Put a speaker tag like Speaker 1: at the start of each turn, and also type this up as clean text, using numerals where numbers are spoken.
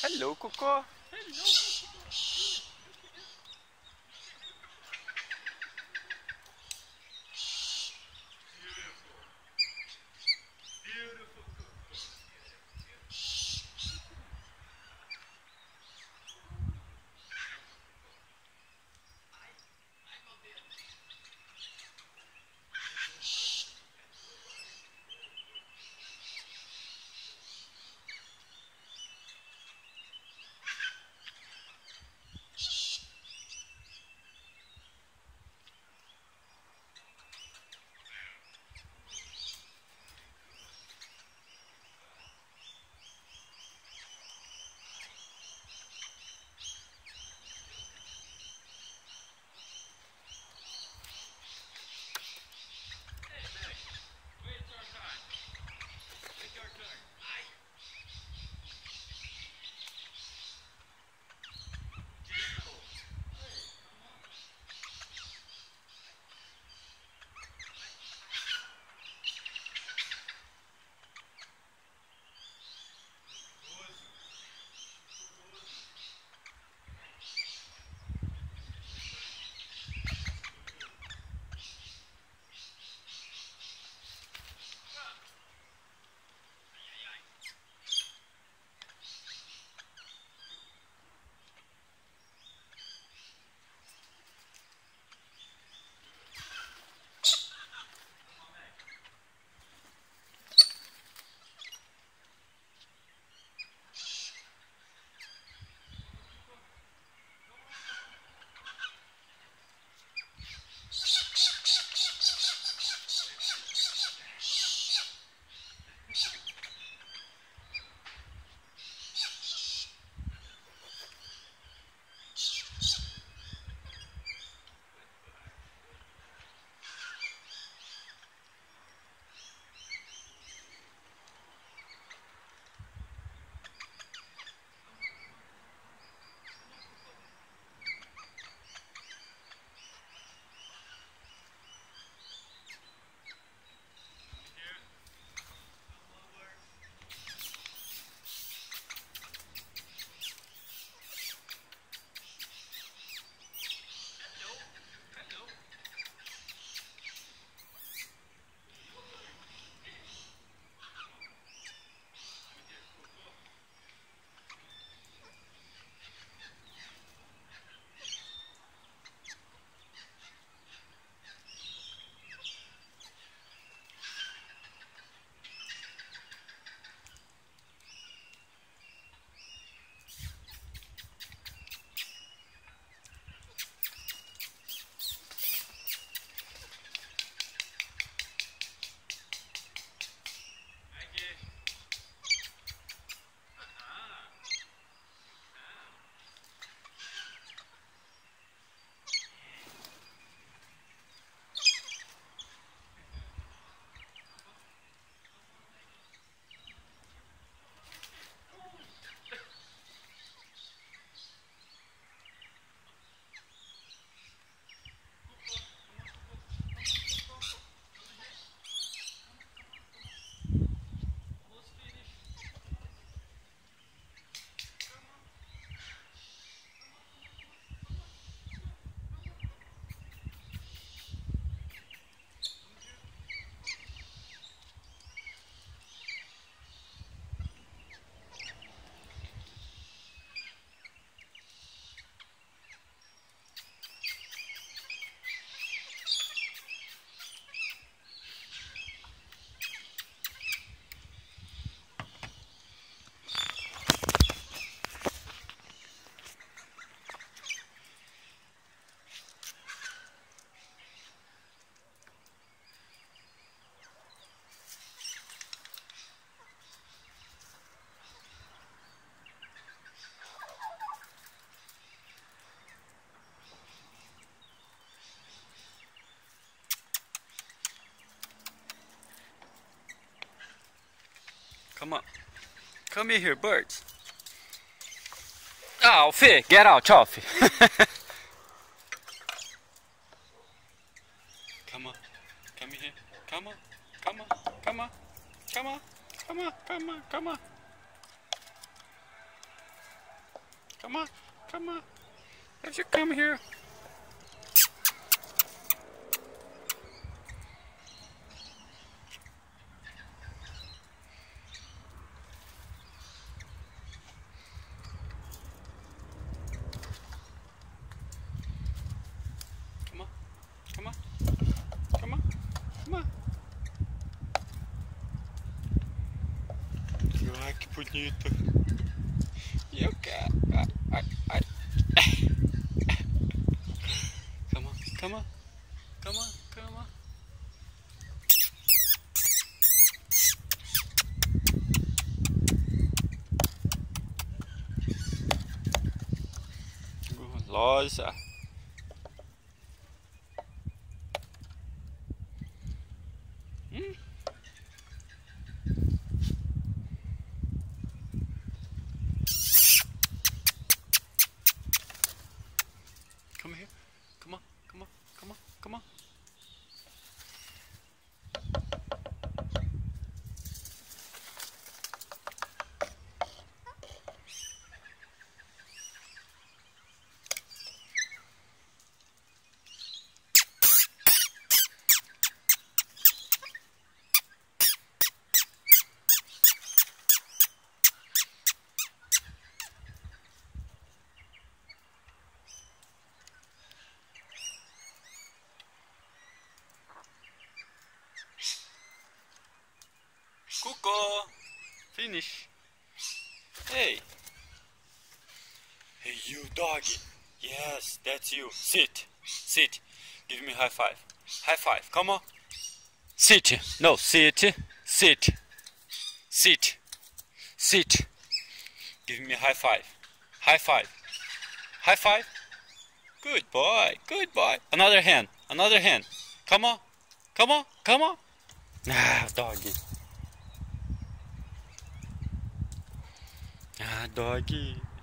Speaker 1: Hello, Cocô. Hello. Come on. Come here, birds. Alfie, get out, Alfie. Come on. Come here. Come on. Come on. Come on. Come on. Come on. Come on. Come on. Come on, come on. Why don't you come here? Come on, come on, come on, come on. Ai, que bonito. E eu quero. Ai, ai. Come on, come on, come on, come on. Gulosa. Come here. Come on, come on, come on, come on. Cuckoo! Finish! Hey! Hey you doggy! Yes, that's you. Sit! Sit! Give me high five. High five, come on! Sit! No, sit! Sit! Sit! Sit! Give me high five. High five. High five! Good boy! Good boy! Another hand! Another hand! Come on! Come on! Come on! Ah, doggy! Ah, doggy.